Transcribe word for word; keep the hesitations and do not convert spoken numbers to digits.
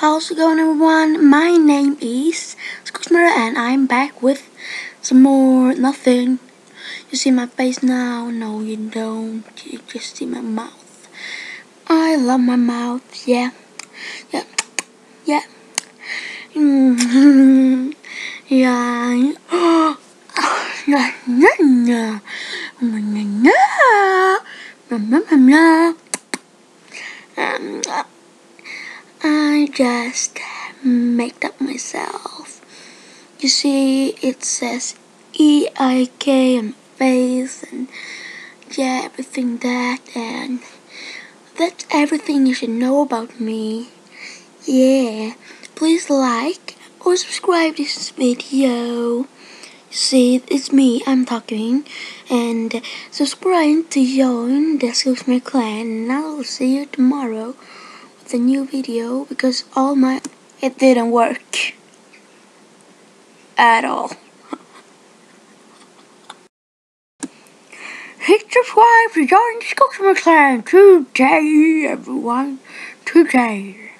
How's it going, everyone? My name is Scoosmara and I'm back with some more nothing. You see my face now? No, you don't. You just see my mouth. I love my mouth. Yeah, yeah, yeah. Mm. Yeah. Yeah. Yeah. Yeah. Um, I just made up myself. You see, it says E I K on my face, and yeah, everything that, and that's everything you should know about me. Yeah, please like or subscribe this video. You see, it's me, I'm talking, and subscribe to join the Scoosmara clan, and I will see you tomorrow with a new video, because all my, it didn't work at all. Hit subscribe to join the Scoosmara clan today, everyone, today.